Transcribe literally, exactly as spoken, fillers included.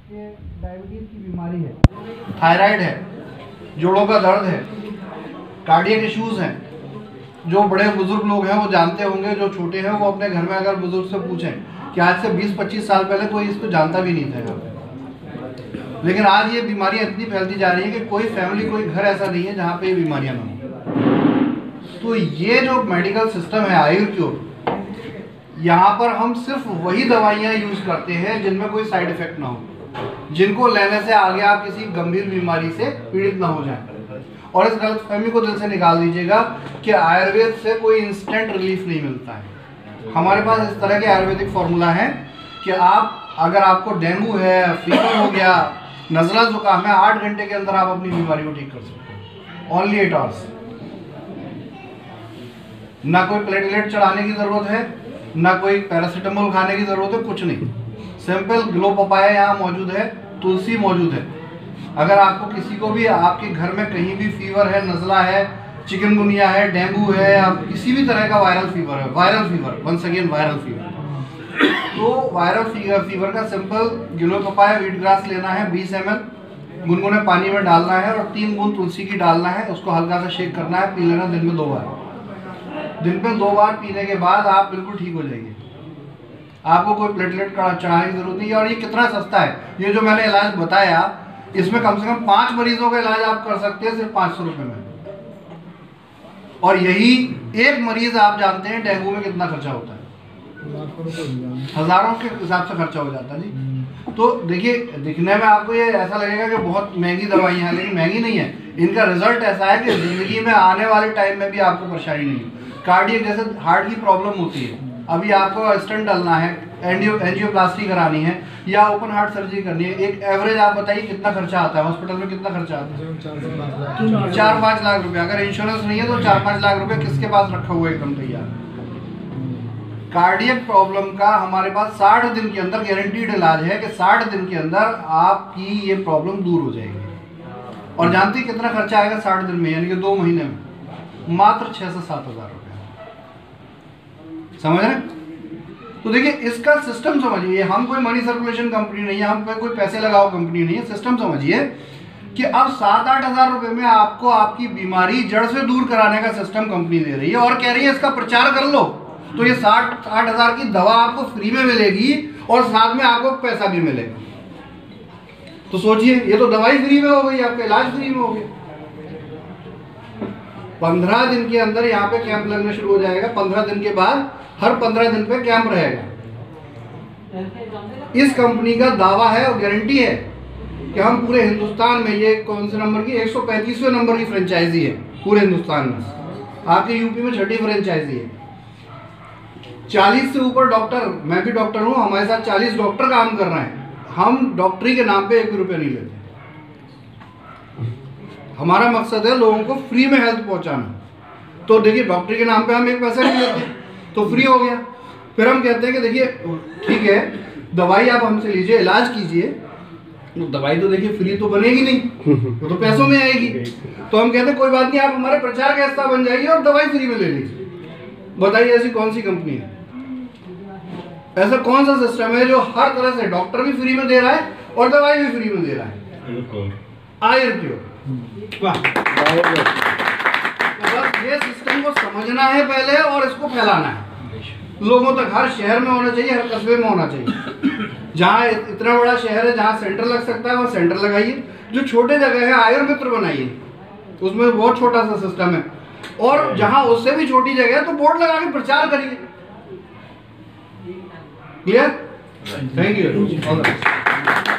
ये डायबिटीज की बीमारी है, थायराइड है, जोड़ों का दर्द है, कार्डियक इश्यूज हैं। जो बड़े बुजुर्ग लोग हैं वो जानते होंगे, जो छोटे हैं वो अपने घर में अगर बुजुर्ग से पूछें कि आज से बीस पच्चीस साल पहले कोई इसको जानता भी नहीं था यहाँ पे, लेकिन आज ये बीमारियाँ इतनी फैलती जा रही है कि कोई फैमिली, कोई घर ऐसा नहीं है जहाँ पे ये बीमारियाँ ना हो। तो ये जो मेडिकल सिस्टम है आयुर्वेद, यहाँ पर हम सिर्फ वही दवाइयाँ यूज करते हैं जिनमें कोई साइड इफेक्ट ना हो, जिनको लेने से आगे आप किसी गंभीर बीमारी से पीड़ित ना हो जाएं। और इस गलतफहमी को दिल से निकाल दीजिएगा कि आयुर्वेद से कोई इंस्टेंट रिलीफ नहीं मिलता है। हमारे पास इस तरह के आयुर्वेदिक फॉर्मूला है कि आप, अगर आपको डेंगू है, फीवर हो गया, नज़ला जुकाम है, आठ घंटे के अंदर आप अपनी बीमारी को ठीक कर सकते हैं। Only eight hours. ना कोई प्लेटलेट चढ़ाने की जरूरत है, ना कोई पैरासीटामोल खाने की जरूरत है, कुछ नहीं। सिंपल ग्लो पपाया यहाँ मौजूद है, तुलसी मौजूद है। अगर आपको किसी को भी आपके घर में कहीं भी फीवर है, नज़ला है, चिकनगुनिया है, डेंगू है, या किसी भी तरह का वायरल फीवर है, viral fever once again viral fever, तो वायरल फीवर फीवर का simple giloy papaya wheat grass लेना है, बीस एम एल गुनगुने पानी में डालना है और तीन बूंद तुलसी की डालना है, उसको हल्का सा शेक करना है, पी लेना दिन में दो बार। दिन में दो बार पीने के बाद आप बिल्कुल ठीक हो जाएंगे। आपको कोई प्लेटलेट चढ़ाने की जरूरत नहीं है। और ये कितना सस्ता है, ये जो मैंने इलाज बताया, इसमें कम से कम पांच मरीजों का इलाज आप कर सकते हैं सिर्फ पाँच सौ रुपये में। और यही एक मरीज आप जानते हैं डेंगू में कितना खर्चा होता है, हजारों के हिसाब से खर्चा हो जाता है जी। तो देखिए, दिखने में आपको ये ऐसा लगेगा कि बहुत महंगी दवाइयाँ हैं, लेकिन महंगी नहीं है। इनका रिजल्ट ऐसा है कि जिंदगी में आने वाले टाइम में भी आपको परेशानी नहीं है। कार्डियक जैसे हार्ट की प्रॉब्लम होती है, अभी आपको स्टेंट डालना है, एंजियो एंजियोप्लास्टी करानी है या ओपन हार्ट सर्जरी करनी है, एक एवरेज आप बताइए कितना खर्चा आता है हॉस्पिटल में, कितना खर्चा आता है? चार पाँच लाख रुपए। अगर इंश्योरेंस नहीं है तो चार पाँच लाख रुपए किसके पास रखा हुआ है एकदम तैयार। कार्डियक प्रॉब्लम का हमारे पास साठ दिन के अंदर गारंटीड इलाज है कि साठ दिन के अंदर आपकी ये प्रॉब्लम दूर हो जाएगी। और जानते हैं कितना खर्चा आएगा साठ दिन में, यानी कि दो महीने में? मात्र छह से सात हजार रुपए। समझ रहे? तो देखिए, इसका सिस्टम समझिए। हम कोई मनी सर्कुलेशन कंपनी नहीं है, हम पे कोई पैसे लगाओ कंपनी नहीं है। सिस्टम समझिए कि अब सात आठ हजार रुपए में आपको आपकी बीमारी जड़ से दूर कराने का सिस्टम कंपनी दे रही है और कह रही है इसका प्रचार कर लो, तो ये साठ आठ हजार की दवा आपको फ्री में मिलेगी और साथ में आपको पैसा भी मिलेगा। तो सोचिए, ये तो दवाई फ्री में हो गई, आपका इलाज फ्री में हो गया। पंद्रह दिन के अंदर यहाँ पे कैंप लगना शुरू हो जाएगा। पंद्रह दिन के बाद हर पंद्रह दिन पे कैंप रहेगा। इस कंपनी का दावा है और गारंटी है कि हम पूरे हिंदुस्तान में, ये कौन से नंबर की, एक सौ पैंतीसवें नंबर की फ्रेंचाइजी है पूरे हिंदुस्तान में। आपके यूपी में छठी फ्रेंचाइजी है। चालीस से ऊपर डॉक्टर, मैं भी डॉक्टर हूँ, हमारे साथ चालीस डॉक्टर काम कर रहे हैं। हम डॉक्टरी के नाम पे एक भी रुपये नहीं लेते। हमारा मकसद है लोगों को फ्री में हेल्थ पहुंचाना। तो देखिए, डॉक्टरी के नाम पे हम एक पैसा नहीं लेते, तो फ्री हो गया। फिर हम कहते हैं कि देखिए ठीक है, दवाई आप हमसे लीजिए, इलाज कीजिए। तो दवाई तो देखिए फ्री तो बनेगी नहीं, वो तो पैसों में आएगी। तो हम कहते हैं कोई बात नहीं, आप हमारे प्रचार का हिस्सा बन जाइए और दवाई फ्री में ले लीजिए। बताइए ऐसी कौन सी कंपनी है, ऐसा कौन सा सिस्टम है जो हर तरह से डॉक्टर भी फ्री में दे रहा है और दवाई भी फ्री में दे रहा है? आयुर्वेद। बस ये सिस्टम को समझना है पहले और इसको फैलाना है लोगों तक। हर शहर में होना चाहिए, हर कस्बे में होना चाहिए। जहाँ इतना बड़ा शहर है जहाँ सेंटर लग सकता है वहाँ सेंटर लगाइए। जो छोटे जगह है आयुर्मित्र बनाइए, उसमें बहुत छोटा सा सिस्टम है। और जहाँ उससे भी छोटी जगह है तो बोर्ड लगा के प्रचार करिए। क्लियर? Thank you.